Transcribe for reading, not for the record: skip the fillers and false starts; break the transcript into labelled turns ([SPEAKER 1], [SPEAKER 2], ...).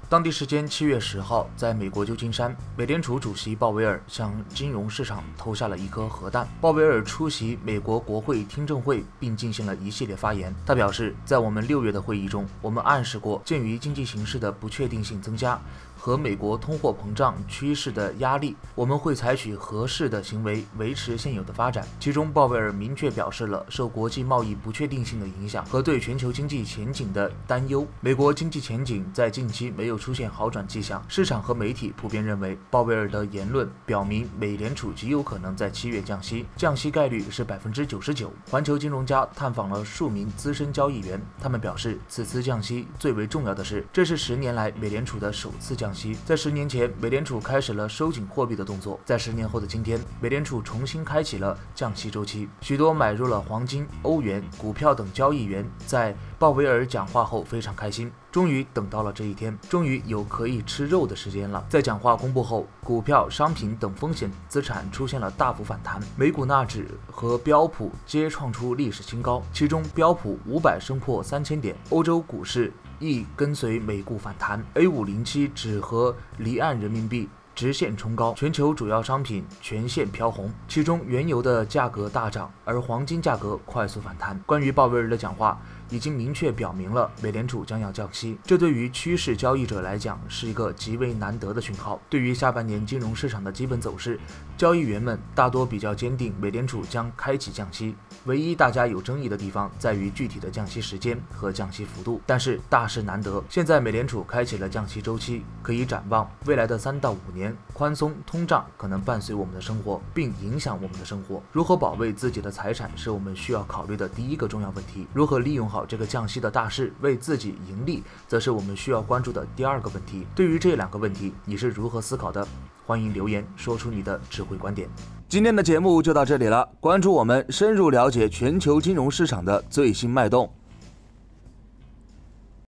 [SPEAKER 1] 当地时间7月10号，在美国旧金山，美联储主席鲍威尔向金融市场投下了一颗核弹。鲍威尔出席美国国会听证会，并进行了一系列发言。他表示，在我们6月的会议中，我们暗示过，鉴于经济形势的不确定性增加和美国通货膨胀趋势的压力，我们会采取合适的行为维持现有的发展。其中，鲍威尔明确表示了受国际贸易不确定性的影响和对全球经济前景的担忧。美国经济前景在近期没有出现好转迹象，市场和媒体普遍认为，鲍威尔的言论表明美联储极有可能在7月降息，降息概率是99%。环球金融家探访了数名资深交易员，他们表示，此次降息最为重要的是，这是10年来美联储的首次降息。在10年前，美联储开始了收紧货币的动作，在10年后的今天，美联储重新开启了降息周期。许多买入了黄金、欧元、股票等交易员在鲍威尔讲话后非常开心，终于等到了这一天，终于有可以吃肉的时间了。在讲话公布后，股票、商品等风险资产出现了大幅反弹，美股纳指和标普皆创出历史新高，其中标普500升破3000点，欧洲股市亦跟随美股反弹 ，A507 指和离岸人民币直线冲高，全球主要商品全线飘红，其中原油的价格大涨，而黄金价格快速反弹。关于鲍威尔的讲话已经明确表明了美联储将要降息，这对于趋势交易者来讲是一个极为难得的讯号。对于下半年金融市场的基本走势，交易员们大多比较坚定美联储将开启降息，唯一大家有争议的地方在于具体的降息时间和降息幅度。但是大势难得，现在美联储开启了降息周期，可以展望未来的3到5年，宽松通胀可能伴随我们的生活，并影响我们的生活。如何保卫自己的财产是我们需要考虑的第一个重要问题，如何利用好这个降息的大势为自己盈利，则是我们需要关注的第2个问题。对于这2个问题，你是如何思考的？欢迎留言说出你的智慧观点。今天的节目就到这里了，关注我们，深入了解全球金融市场的最新脉动。